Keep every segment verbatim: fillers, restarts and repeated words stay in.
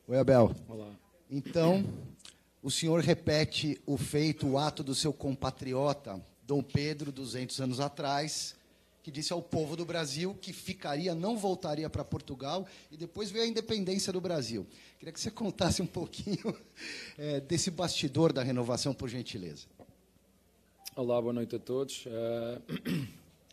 Oi, Abel. Olá. Então, o senhor repete o feito, o ato do seu compatriota, Dom Pedro, duzentos anos atrás, que disse ao povo do Brasil que ficaria, não voltaria para Portugal, e depois veio a independência do Brasil. Queria que você contasse um pouquinho é, desse bastidor da renovação, por gentileza. Olá, boa noite a todos. Uh,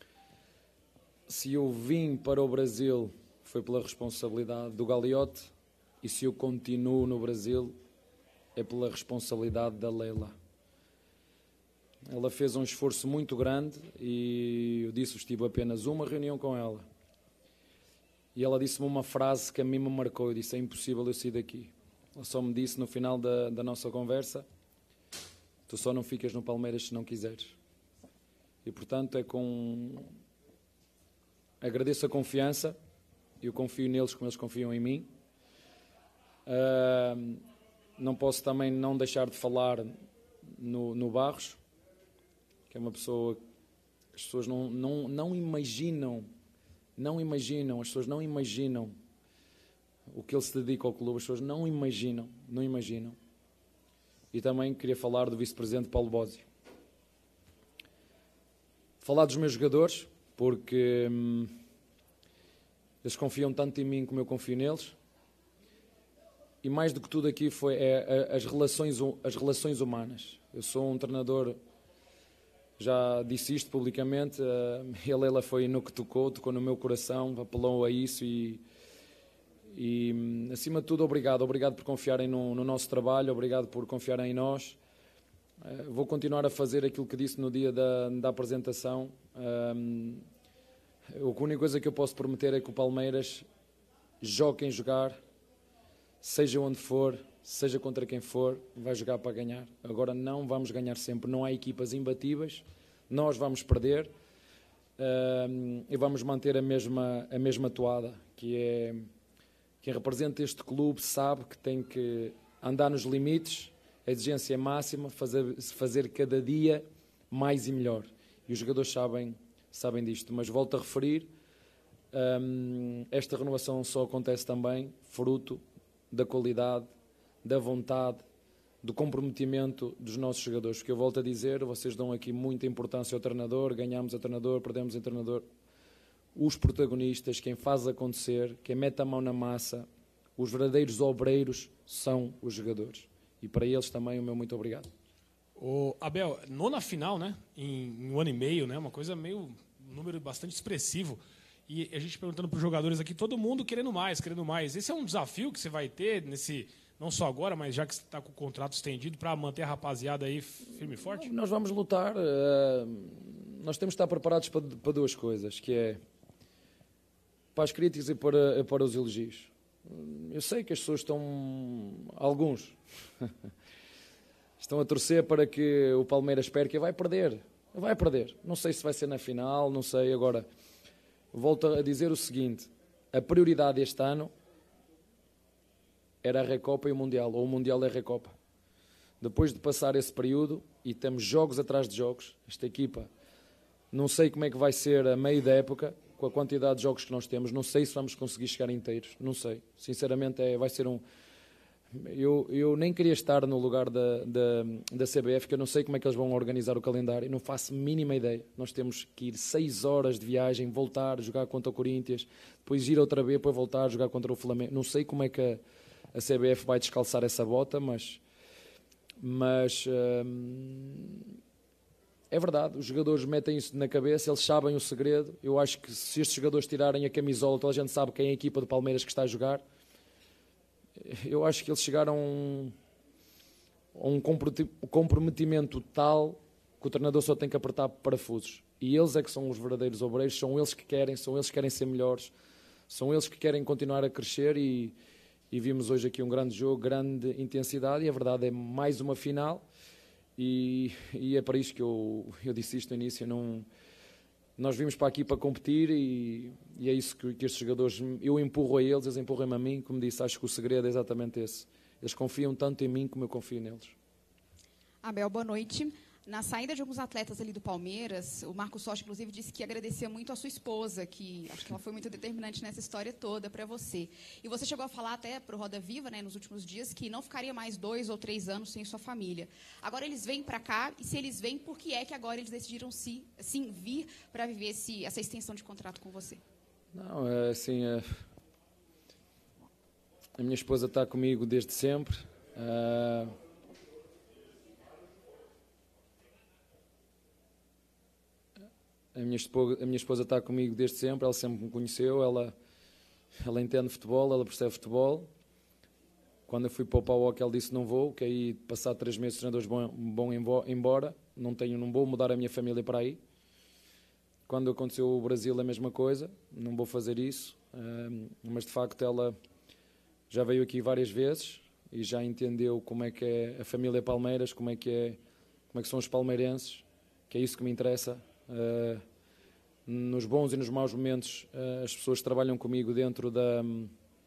se eu vim para o Brasil foi pela responsabilidade do Gagliotti, e se eu continuo no Brasil é pela responsabilidade da Leila. Ela fez um esforço muito grande e eu disse-vos, tive apenas uma reunião com ela. E ela disse-me uma frase que a mim me marcou. Eu disse, é impossível eu sair daqui. Ela só me disse no final da, da nossa conversa, tu só não ficas no Palmeiras se não quiseres. E portanto é com... Agradeço a confiança, eu confio neles como eles confiam em mim. Uh, não posso também não deixar de falar no, no Barros, que é uma pessoa que as pessoas não, não, não imaginam, não imaginam, as pessoas não imaginam o que ele se dedica ao clube, as pessoas não imaginam, não imaginam. E também queria falar do vice-presidente Paulo Bósio. Falar dos meus jogadores, porque hum, eles confiam tanto em mim como eu confio neles. E mais do que tudo aqui foi é, é, as, relações, as relações humanas. Eu sou um treinador, já disse isto publicamente, uh, a Leila foi no que tocou, tocou no meu coração, apelou a isso e, e acima de tudo, obrigado. Obrigado por confiarem no, no nosso trabalho, obrigado por confiarem em nós. Uh, vou continuar a fazer aquilo que disse no dia da, da apresentação. Um, a única coisa que eu posso prometer é que o Palmeiras jogue quem jogar, seja onde for, seja contra quem for, vai jogar para ganhar. Agora não vamos ganhar sempre, não há equipas imbatíveis, nós vamos perder uh, e vamos manter a mesma, a mesma toada, que é quem representa este clube sabe que tem que andar nos limites, a exigência é máxima, fazer, fazer cada dia mais e melhor. E os jogadores sabem, sabem disto, mas volto a referir, um, esta renovação só acontece também fruto da qualidade, da vontade, do comprometimento dos nossos jogadores. Porque eu volto a dizer, vocês dão aqui muita importância ao treinador, ganhamos a treinador, perdemos a treinador. Os protagonistas, quem faz acontecer, quem mete a mão na massa, os verdadeiros obreiros são os jogadores. E para eles também o meu muito obrigado. O Abel, nona final, né? Em, em um ano e meio, né? Uma coisa meio, um número bastante expressivo. E a gente perguntando para os jogadores aqui, todo mundo querendo mais, querendo mais. Esse é um desafio que você vai ter, nesse, não só agora, mas já que você está com o contrato estendido, para manter a rapaziada aí firme e forte? Nós vamos lutar. Uh, nós temos de estar preparados para, para duas coisas, que é para as críticas e para, para os elogios. Eu sei que as pessoas estão, alguns, estão a torcer para que o Palmeiras perca e vai perder. Vai perder. Não sei se vai ser na final, não sei agora. Volto a dizer o seguinte, a prioridade este ano era a Recopa e o Mundial, ou o Mundial e a Recopa. Depois de passar esse período, e temos jogos atrás de jogos, esta equipa, não sei como é que vai ser a meio da época, com a quantidade de jogos que nós temos, não sei se vamos conseguir chegar inteiros, não sei. Sinceramente, é, vai ser um... Eu, eu nem queria estar no lugar da, da, da C B F, que eu não sei como é que eles vão organizar o calendário, não faço mínima ideia. Nós temos que ir seis horas de viagem, voltar, jogar contra o Corinthians, depois ir outra vez, depois voltar, jogar contra o Flamengo. Não sei como é que a, a C B F vai descalçar essa bota, mas, mas hum, é verdade, os jogadores metem isso na cabeça, eles sabem o segredo. Eu acho que se estes jogadores tirarem a camisola, toda a gente sabe quem é a equipa do Palmeiras que está a jogar. Eu acho que eles chegaram a um, a um comprometimento tal que o treinador só tem que apertar parafusos. E eles é que são os verdadeiros obreiros, são eles que querem, são eles que querem ser melhores, são eles que querem continuar a crescer e, e vimos hoje aqui um grande jogo, grande intensidade e a verdade é mais uma final e, e é para isso que eu, eu disse isto no início, não... Nós vimos para aqui para competir e, e é isso que, que estes jogadores, eu empurro a eles, eles empurram-me a mim, como disse, acho que o segredo é exatamente esse. Eles confiam tanto em mim como eu confio neles. Abel, boa noite. Na saída de alguns atletas ali do Palmeiras, o Marcos Rocha, inclusive, disse que agradecia muito a sua esposa, que acho que ela foi muito determinante nessa história toda para você. E você chegou a falar até para o Roda Viva, né, nos últimos dias, que não ficaria mais dois ou três anos sem sua família. Agora eles vêm para cá, e se eles vêm, por que é que agora eles decidiram se, sim, vir para viver esse, essa extensão de contrato com você? Não, é assim, é... a minha esposa está comigo desde sempre. Uh... A minha, esposa, a minha esposa está comigo desde sempre, ela sempre me conheceu, ela, ela entende futebol, ela percebe futebol. Quando eu fui para o PAOC, ela disse não vou, que aí passar três meses os treinadores vão, vão embora, não, tenho, não vou mudar a minha família para aí. Quando aconteceu o Brasil, a mesma coisa, não vou fazer isso, mas de facto ela já veio aqui várias vezes e já entendeu como é que é a família Palmeiras, como é que, é, como é que são os palmeirenses, que é isso que me interessa. Uh, nos bons e nos maus momentos, uh, as pessoas que trabalham comigo dentro da, um,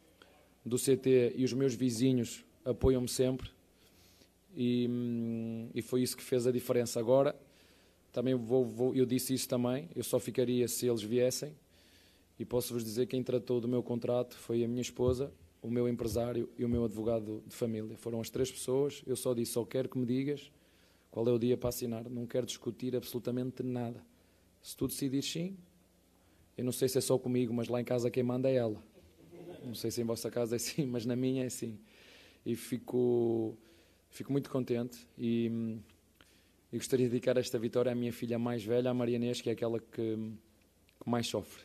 do C T e os meus vizinhos apoiam-me sempre e, um, e foi isso que fez a diferença. Agora, também vou, vou, eu disse isso também, eu só ficaria se eles viessem e posso-vos dizer que quem tratou do meu contrato foi a minha esposa, o meu empresário e o meu advogado de família. Foram as três pessoas, eu só disse, só quero que me digas qual é o dia para assinar, não quero discutir absolutamente nada. Se tu decidires sim, eu não sei se é só comigo, mas lá em casa quem manda é ela. Não sei se em vossa casa é assim, mas na minha é assim. E fico, fico muito contente e, e gostaria de dedicar esta vitória à minha filha mais velha, a Maria Inês, que é aquela que, que mais sofre.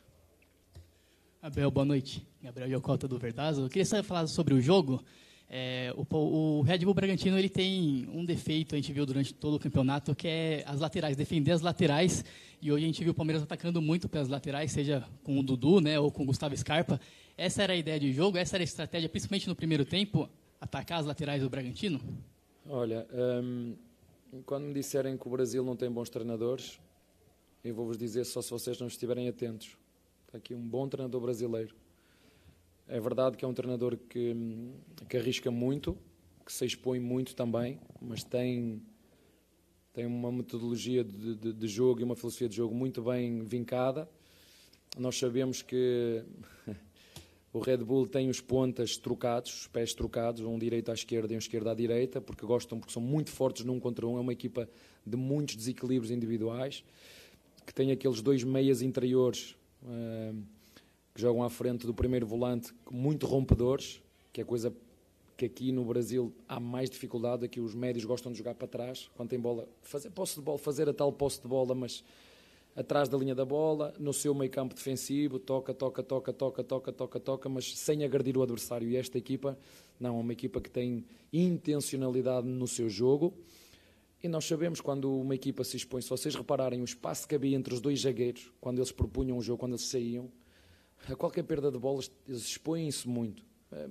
Abel, boa noite. Gabriel Yokota do Verdazo. Eu queria só falar sobre o jogo. É, o, o Red Bull Bragantino ele tem um defeito, a gente viu durante todo o campeonato, que é as laterais, defender as laterais. E hoje a gente viu o Palmeiras atacando muito pelas laterais, seja com o Dudu, né, ou com o Gustavo Scarpa. Essa era a ideia de jogo, essa era a estratégia, principalmente no primeiro tempo, atacar as laterais do Bragantino? Olha, hum, quando me disserem que o Brasil não tem bons treinadores, eu vou-vos dizer só se vocês não estiverem atentos. Está aqui um bom treinador brasileiro. É verdade que é um treinador que, que arrisca muito, que se expõe muito também, mas tem, tem uma metodologia de, de, de jogo e uma filosofia de jogo muito bem vincada. Nós sabemos que o Red Bull tem os pontas trocados, os pés trocados, um direito à esquerda e um esquerdo à direita, porque gostam, porque são muito fortes num contra um, é uma equipa de muitos desequilíbrios individuais, que tem aqueles dois meias interiores, uh, que jogam à frente do primeiro volante, muito rompedores, que é coisa que aqui no Brasil há mais dificuldade, aqui os médios gostam de jogar para trás, quando tem bola, fazer posse de bola, fazer a tal posse de bola, mas atrás da linha da bola, no seu meio campo defensivo, toca, toca, toca, toca, toca, toca, toca, mas sem agredir o adversário. E esta equipa, não, é uma equipa que tem intencionalidade no seu jogo, e nós sabemos quando uma equipa se expõe, se vocês repararem o espaço que havia entre os dois zagueiros, quando eles propunham o jogo, quando eles saíam, a qualquer perda de bolas, eles expõem-se muito.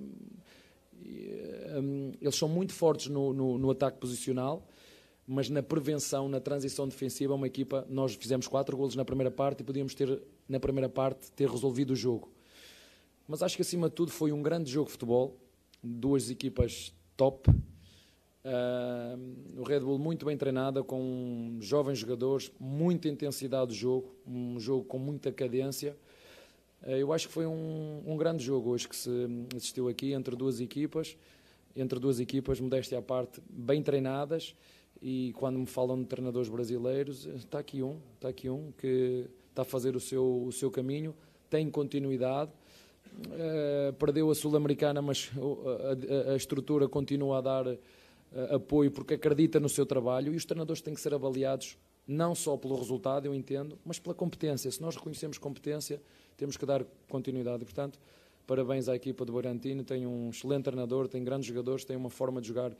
Eles são muito fortes no, no, no ataque posicional, mas na prevenção, na transição defensiva, uma equipa, nós fizemos quatro golos na primeira parte e podíamos ter, na primeira parte, ter resolvido o jogo. Mas acho que, acima de tudo, foi um grande jogo de futebol, duas equipas top, uh, o Red Bull muito bem treinada, com jovens jogadores, muita intensidade do jogo, um jogo com muita cadência. Eu acho que foi um, um grande jogo hoje que se assistiu aqui entre duas equipas, entre duas equipas, modéstia à parte, bem treinadas, e quando me falam de treinadores brasileiros, está aqui um, está aqui um que está a fazer o seu, o seu caminho, tem continuidade, uh, perdeu a Sul-Americana, mas a, a, a estrutura continua a dar uh, apoio porque acredita no seu trabalho, e os treinadores têm que ser avaliados não só pelo resultado, eu entendo, mas pela competência. Se nós reconhecemos competência, temos que dar continuidade. E, portanto, parabéns à equipa do Bragantino, tem um excelente treinador, tem grandes jogadores, tem uma forma de jogar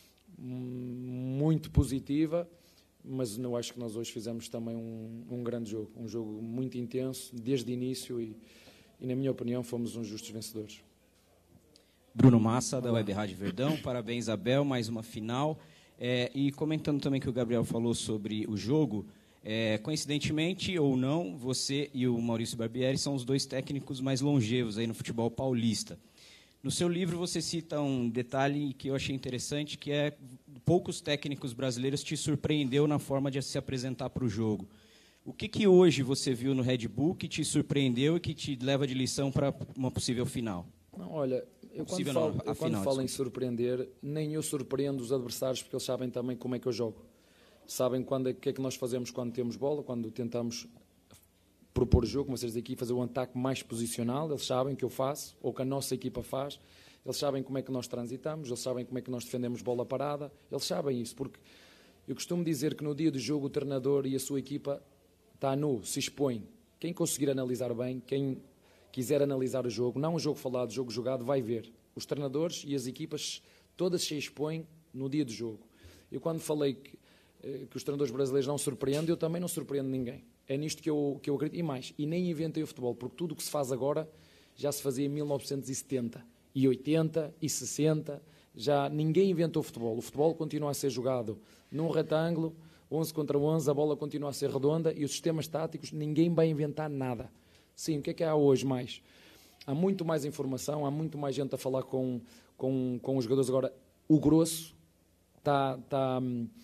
muito positiva, mas eu acho que nós hoje fizemos também um, um grande jogo, um jogo muito intenso, desde o início, e, e na minha opinião fomos uns justos vencedores. Bruno Massa, da Web Rádio Verdão, parabéns, Abel, mais uma final. É, e comentando também que o Gabriel falou sobre o jogo, é, coincidentemente ou não, você e o Maurício Barbieri são os dois técnicos mais longevos aí no futebol paulista. No seu livro você cita um detalhe que eu achei interessante, que é poucos técnicos brasileiros te surpreendeu na forma de se apresentar para o jogo. O que, que hoje você viu no Red Bull que te surpreendeu e que te leva de lição para uma possível final? Não, olha, eu quando Possível falo, não, eu a quando final, falo em desculpa. surpreender, nem eu surpreendo os adversários, porque eles sabem também como é que eu jogo. Sabem quando é, que é que nós fazemos quando temos bola, quando tentamos propor o jogo, como vocês aqui, fazer um ataque mais posicional. Eles sabem que eu faço, ou que a nossa equipa faz. Eles sabem como é que nós transitamos, eles sabem como é que nós defendemos bola parada. Eles sabem isso, porque eu costumo dizer que no dia do jogo o treinador e a sua equipa está nu, se expõe. Quem conseguir analisar bem, quem quiser analisar o jogo, não o jogo falado, o jogo jogado, vai ver. Os treinadores e as equipas todas se expõem no dia do jogo. Eu quando falei que, que os treinadores brasileiros não surpreendem, eu também não surpreendo ninguém. É nisto que eu, que eu acredito. E mais, e nem inventei o futebol, porque tudo o que se faz agora já se fazia em mil novecentos e setenta, e oitenta, e sessenta. Já ninguém inventou o futebol. O futebol continua a ser jogado num retângulo, onze contra onze, a bola continua a ser redonda e os sistemas táticos, ninguém vai inventar nada. Sim, o que é que há hoje mais? Há muito mais informação, há muito mais gente a falar com, com, com os jogadores. Agora, o grosso, tá, tá,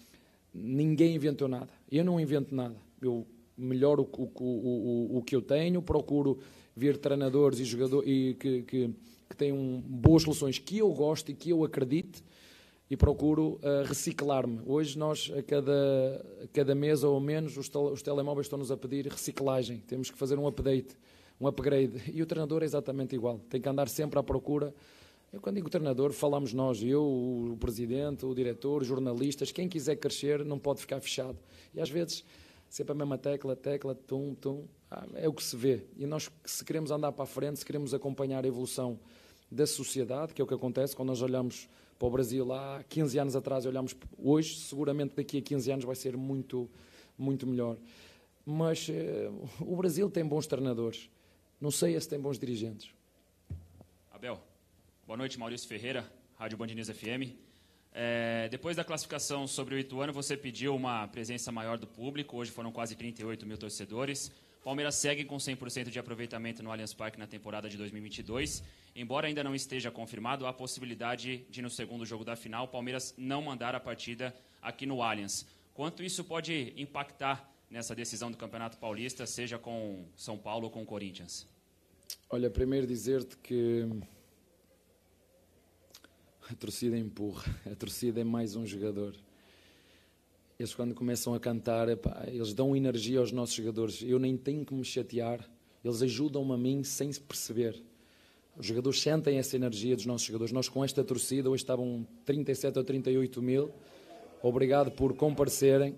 ninguém inventou nada. Eu não invento nada. Eu melhoro o, o, o, o que eu tenho, procuro ver treinadores e jogadores e que, que, que tenham boas soluções que eu gosto e que eu acredite, e procuro uh, reciclar-me. Hoje nós, a cada, a cada mês ou menos, os, tel os telemóveis estão-nos a pedir reciclagem. Temos que fazer um update, um upgrade. E o treinador é exatamente igual. Tem que andar sempre à procura. Eu, quando digo treinador, falamos nós, eu, o presidente, o diretor, os jornalistas. Quem quiser crescer não pode ficar fechado. E às vezes, sempre a mesma tecla, tecla, tum, tum. Ah, é o que se vê. E nós, se queremos andar para a frente, se queremos acompanhar a evolução da sociedade, que é o que acontece quando nós olhamos para o Brasil há quinze anos atrás, olhamos hoje, seguramente daqui a quinze anos vai ser muito, muito melhor. Mas eh, o Brasil tem bons treinadores, não sei se tem bons dirigentes. Abel, boa noite, Maurício Ferreira, Rádio Band News F M. É, depois da classificação sobre o Ituano, você pediu uma presença maior do público, hoje foram quase trinta e oito mil torcedores. Palmeiras segue com cem por cento de aproveitamento no Allianz Parque na temporada de dois mil e vinte e dois. Embora ainda não esteja confirmado, há a possibilidade de, no segundo jogo da final, o Palmeiras não mandar a partida aqui no Allianz. Quanto isso pode impactar nessa decisão do Campeonato Paulista, seja com São Paulo ou com o Corinthians? Olha, primeiro dizer-te que a torcida empurra, a torcida é mais um jogador. Eles quando começam a cantar, epá, eles dão energia aos nossos jogadores. Eu nem tenho que me chatear. Eles ajudam-me a mim sem se perceber. Os jogadores sentem essa energia dos nossos jogadores. Nós com esta torcida, hoje estavam trinta e sete ou trinta e oito mil. Obrigado por comparecerem.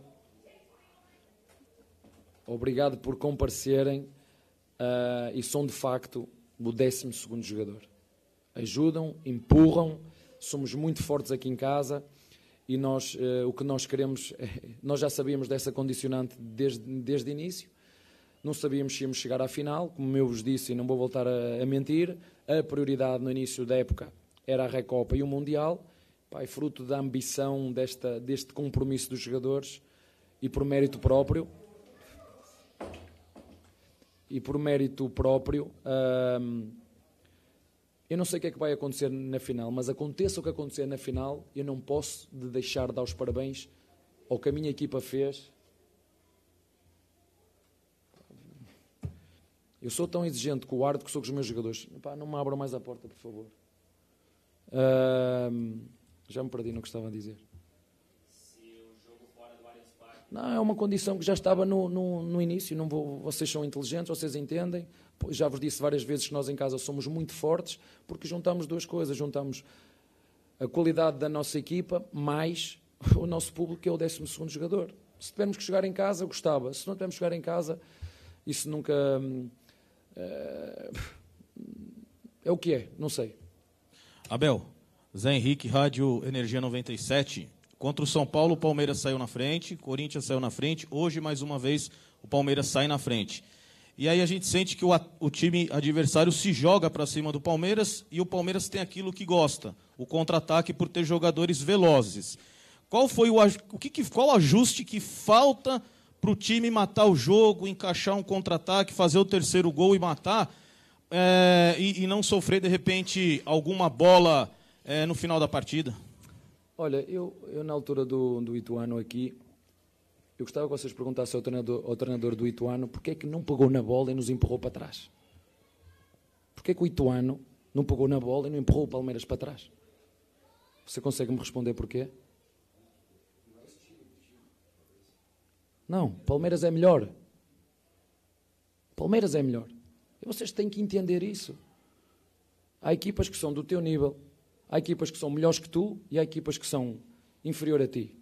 Obrigado por comparecerem. Uh, e são de facto o décimo segundo jogador. Ajudam, empurram. Somos muito fortes aqui em casa. E nós, uh, o que nós queremos, nós já sabíamos dessa condicionante desde, desde o início, não sabíamos se íamos chegar à final, como eu vos disse e não vou voltar a, a mentir, a prioridade no início da época era a Recopa e o Mundial, pá, é fruto da ambição desta, deste compromisso dos jogadores e por mérito próprio, e por mérito próprio, uh, eu não sei o que é que vai acontecer na final, mas aconteça o que acontecer na final, eu não posso de deixar de dar os parabéns ao que a minha equipa fez. Eu sou tão exigente com o árbitro que sou com os meus jogadores. Epá, não me abram mais a porta, por favor. Uh, já me perdi no que estava a dizer. Se o jogo fora do Allianz Parque... Não, é uma condição que já estava no, no, no início. Não vou, vocês são inteligentes, vocês entendem. Já vos disse várias vezes que nós em casa somos muito fortes, porque juntamos duas coisas. Juntamos a qualidade da nossa equipa, mais o nosso público, que é o décimo segundo jogador. Se tivermos que jogar em casa, gostava. Se não tivermos que jogar em casa, isso nunca... É, é o que é, não sei. Abel, Zé Henrique, Rádio Energia noventa e sete. Contra o São Paulo, o Palmeiras saiu na frente, Corinthians saiu na frente. Hoje, mais uma vez, o Palmeiras sai na frente. E aí a gente sente que o, o time adversário se joga para cima do Palmeiras e o Palmeiras tem aquilo que gosta, o contra-ataque por ter jogadores velozes. Qual foi o, o que, qual ajuste que falta para o time matar o jogo, encaixar um contra-ataque, fazer o terceiro gol e matar, é, e, e não sofrer, de repente, alguma bola é, no final da partida? Olha, eu, eu na altura do, do Ituano aqui, eu gostava que vocês perguntassem ao treinador, ao treinador do Ituano porque é que não pegou na bola e nos empurrou para trás. Porque é que o Ituano não pegou na bola e não empurrou o Palmeiras para trás? Você consegue me responder porquê? Não, Palmeiras é melhor. Palmeiras é melhor. E vocês têm que entender isso. Há equipas que são do teu nível, há equipas que são melhores que tu e há equipas que são inferior a ti.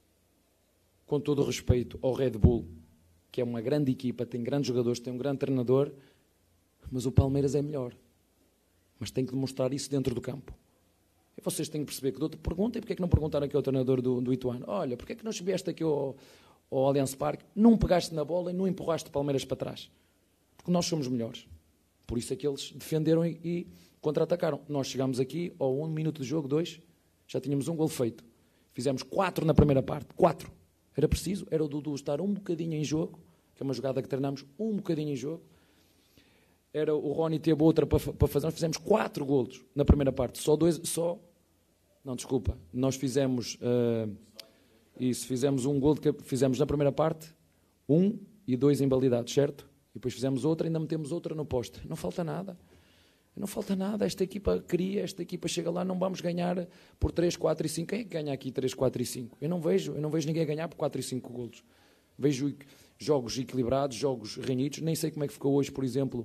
Com todo o respeito ao Red Bull, que é uma grande equipa, tem grandes jogadores, tem um grande treinador, mas o Palmeiras é melhor. Mas tem que demonstrar isso dentro do campo. E vocês têm que perceber que dou-te pergunta, e porque é que não perguntaram aqui ao treinador do, do Ituano? Olha, porque é que não vieste aqui ao, ao Allianz Parque, não pegaste na bola e não empurraste o Palmeiras para trás? Porque nós somos melhores. Por isso é que eles defenderam e, e contra-atacaram. Nós chegámos aqui, ao um minuto de jogo, dois, já tínhamos um gol feito. Fizemos quatro na primeira parte, quatro. Era preciso, era o Dudu estar um bocadinho em jogo, que é uma jogada que treinamos um bocadinho em jogo. Era o Rony ter outra para, para fazer. Nós fizemos quatro golos na primeira parte. Só dois, só... Não, desculpa. Nós fizemos... Uh, isso, fizemos um gol, de, fizemos na primeira parte, um e dois invalidados, certo? E depois fizemos outra, ainda metemos outra no poste. Não falta nada. Não falta nada. Esta equipa cria, esta equipa chega lá, não vamos ganhar por três, quatro e cinco. Quem é que ganha aqui três, quatro e cinco? Eu não vejo, eu não vejo ninguém ganhar por quatro e cinco golos. Vejo jogos equilibrados, jogos renhidos. Nem sei como é que ficou hoje, por exemplo,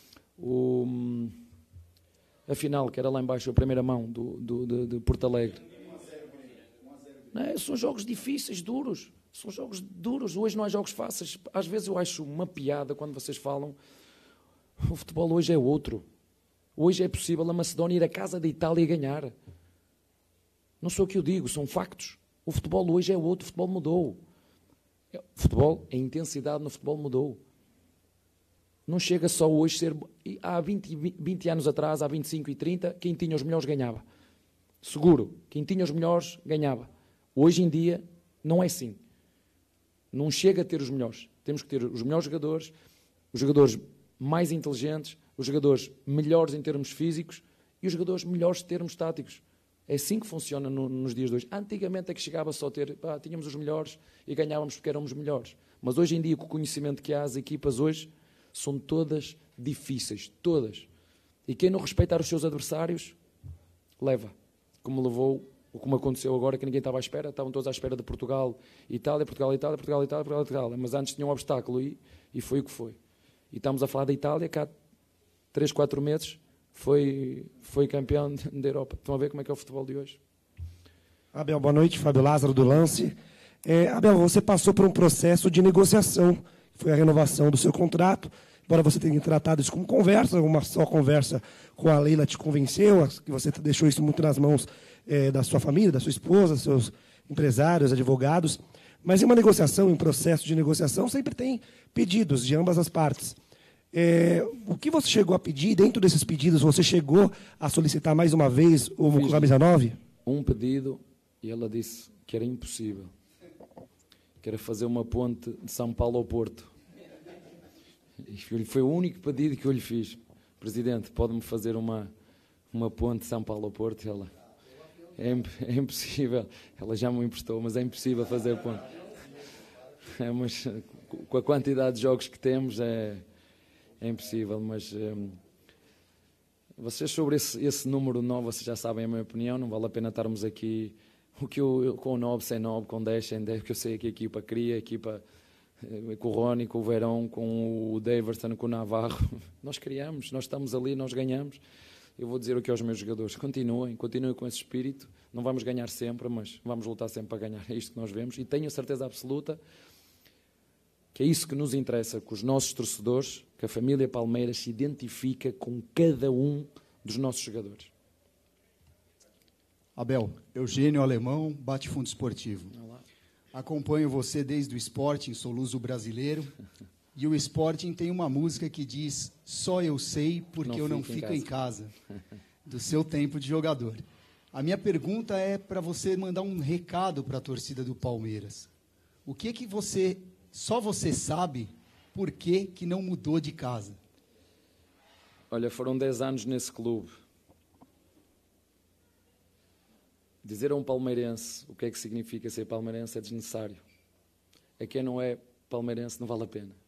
o, a final, que era lá embaixo, a primeira mão do, do, de, de Porto Alegre. Não é? São jogos difíceis, duros. São jogos duros. Hoje não há jogos fáceis. Às vezes eu acho uma piada quando vocês falam o futebol hoje é outro. Hoje é possível a Macedónia ir à casa da Itália e ganhar. Não sou o que eu digo, são factos. O futebol hoje é outro, o futebol mudou. O futebol, a intensidade no futebol mudou. Não chega só hoje ser... Há vinte, vinte anos atrás, há vinte e cinco e trinta, quem tinha os melhores ganhava. Seguro, quem tinha os melhores ganhava. Hoje em dia, não é assim. Não chega a ter os melhores. Temos que ter os melhores jogadores, os jogadores mais inteligentes, os jogadores melhores em termos físicos e os jogadores melhores em termos táticos. É assim que funciona no, nos dias de hoje. Antigamente é que chegava só a ter, pá, tínhamos os melhores e ganhávamos porque éramos melhores. Mas hoje em dia, com o conhecimento que há, as equipas hoje são todas difíceis, todas. E quem não respeitar os seus adversários, leva. Como levou, ou como aconteceu agora, que ninguém estava à espera, estavam todos à espera de Portugal, Itália, Portugal, Itália, Portugal, Itália, Portugal, Itália. Mas antes tinha um obstáculo e, e foi o que foi. E estamos a falar da Itália, que há três, quatro meses foi, foi campeão da Europa. Estão a ver como é que é o futebol de hoje? Abel, boa noite. Fábio Lázaro, do Lance. É, Abel, você passou por um processo de negociação. Foi a renovação do seu contrato. Embora você tenha tratado isso como conversa, uma só conversa com a Leila te convenceu, que você deixou isso muito nas mãos é, da sua família, da sua esposa, seus empresários, advogados. Mas em uma negociação, em um processo de negociação, sempre tem pedidos de ambas as partes. É, o que você chegou a pedir? Dentro desses pedidos, você chegou a solicitar mais uma vez o camisa nove? Um pedido e ela disse que era impossível. Que era fazer uma ponte de São Paulo ao Porto. E foi o único pedido que eu lhe fiz. Presidente, pode-me fazer uma, uma ponte de São Paulo ao Porto? Ela, é, é impossível. Ela já me emprestou, mas é impossível fazer a ponte. É, mas com a quantidade de jogos que temos, é... É impossível, mas hum, vocês sobre esse, esse número nove, vocês já sabem a minha opinião, não vale a pena estarmos aqui o que eu, eu, com nove, sem nove, com dez, sem dez, porque eu sei que a equipa cria, a equipa com o Rony, com o Verón, com o Daverson, com o Navarro, nós criamos, nós estamos ali, nós ganhamos. Eu vou dizer o que aos meus jogadores, continuem, continuem com esse espírito, não vamos ganhar sempre, mas vamos lutar sempre para ganhar, é isto que nós vemos, e tenho a certeza absoluta que é isso que nos interessa, que os nossos torcedores, que a família Palmeiras se identifica com cada um dos nossos jogadores. Abel, Eugênio Alemão, Bate-Fundo Esportivo. Olá. Acompanho você desde o Sporting, sou luso brasileiro, e o Sporting tem uma música que diz Só eu sei porque não eu não fico em casa, em casa do seu tempo de jogador. A minha pergunta é para você mandar um recado para a torcida do Palmeiras. O que que você... Só você sabe por que, que não mudou de casa. Olha, foram dez anos nesse clube. dizer a um palmeirense o que é que significa ser palmeirense é desnecessário. A quem não é palmeirense não vale a pena.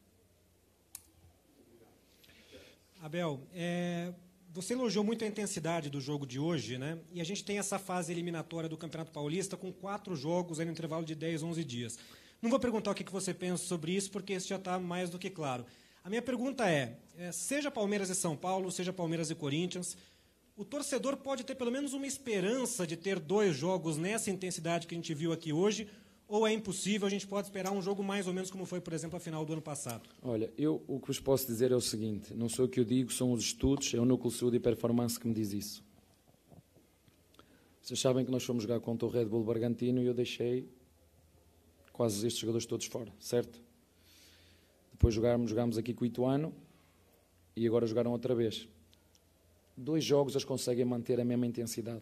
Abel, é, você elogiou muito a intensidade do jogo de hoje, né? E a gente tem essa fase eliminatória do Campeonato Paulista com quatro jogos aí no intervalo de dez, onze dias. Não vou perguntar o que você pensa sobre isso, porque isso já está mais do que claro. A minha pergunta é, é, seja Palmeiras e São Paulo, seja Palmeiras e Corinthians, o torcedor pode ter pelo menos uma esperança de ter dois jogos nessa intensidade que a gente viu aqui hoje, ou é impossível, a gente pode esperar um jogo mais ou menos como foi, por exemplo, a final do ano passado? Olha, eu o que vos posso dizer é o seguinte, não sou o que eu digo, são os estudos, é o Núcleo de Saúde e Performance que me diz isso. Vocês sabem que nós fomos jogar contra o Red Bull Bragantino e eu deixei quase estes jogadores todos fora, certo? Depois jogámos, jogámos aqui com o Ituano e agora jogaram outra vez. Dois jogos eles conseguem manter a mesma intensidade.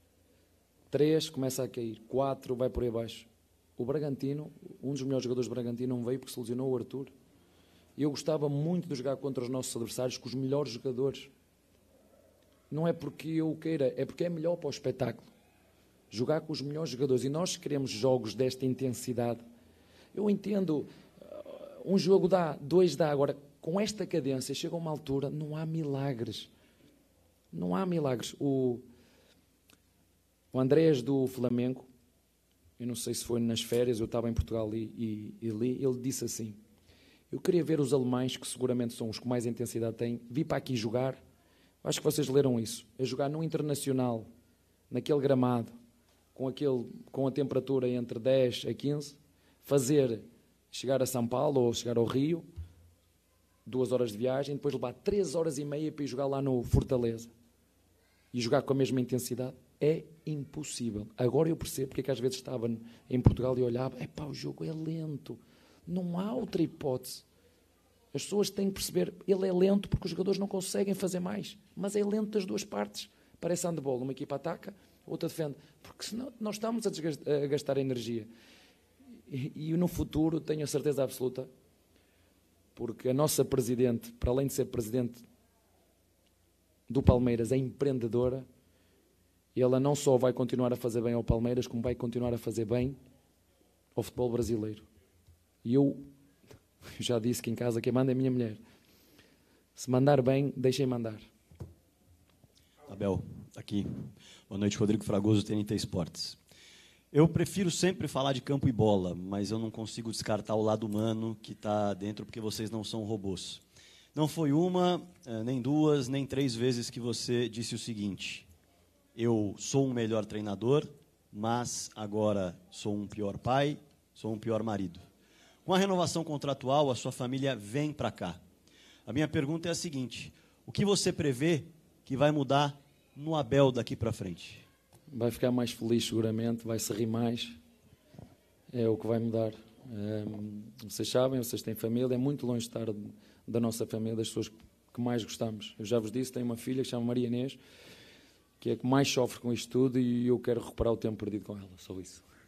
Três começa a cair, quatro vai por aí abaixo. O Bragantino, um dos melhores jogadores do Bragantino não veio porque se lesionou o Arthur. E eu gostava muito de jogar contra os nossos adversários com os melhores jogadores. Não é porque eu queira, é porque é melhor para o espetáculo. Jogar com os melhores jogadores. E nós queremos jogos desta intensidade. Eu entendo, um jogo dá, dois dá. Agora, com esta cadência, chega a uma altura, não há milagres. Não há milagres. O, o Andrés do Flamengo, eu não sei se foi nas férias, eu estava em Portugal e, e, e li, ele disse assim, eu queria ver os alemães, que seguramente são os que mais intensidade têm, vir para aqui jogar, acho que vocês leram isso, a jogar no Internacional, naquele gramado, com, aquele, com a temperatura entre dez a quinze, fazer, chegar a São Paulo ou chegar ao Rio, duas horas de viagem, depois levar três horas e meia para ir jogar lá no Fortaleza e jogar com a mesma intensidade. É impossível. Agora eu percebo porque é que às vezes estava em Portugal e olhava, epá, o jogo é lento. Não há outra hipótese. As pessoas têm que perceber, ele é lento porque os jogadores não conseguem fazer mais. Mas é lento das duas partes. Parece handball, uma equipa ataca, outra defende. Porque senão nós estamos a, desgastar, a gastar energia. E, e no futuro, tenho a certeza absoluta, porque a nossa presidente, para além de ser presidente do Palmeiras, é empreendedora. E ela não só vai continuar a fazer bem ao Palmeiras, como vai continuar a fazer bem ao futebol brasileiro. E eu, eu já disse que em casa quem manda é a minha mulher. Se mandar bem, deixem mandar. Abel, aqui. Boa noite, Rodrigo Fragoso, T N T Esportes. Eu prefiro sempre falar de campo e bola, mas eu não consigo descartar o lado humano que está dentro, porque vocês não são robôs. Não foi uma, nem duas, nem três vezes que você disse o seguinte: eu sou um melhor treinador, mas agora sou um pior pai, sou um pior marido. Com a renovação contratual, a sua família vem para cá. A minha pergunta é a seguinte: o que você prevê que vai mudar no Abel daqui para frente? Vai ficar mais feliz seguramente, vai se rir mais, é o que vai mudar. Um, vocês sabem, vocês têm família, é muito longe de estar da nossa família, das pessoas que mais gostamos. Eu já vos disse, tenho uma filha que se chama Maria Inês, que é a que mais sofre com isto tudo e eu quero recuperar o tempo perdido com ela, só isso.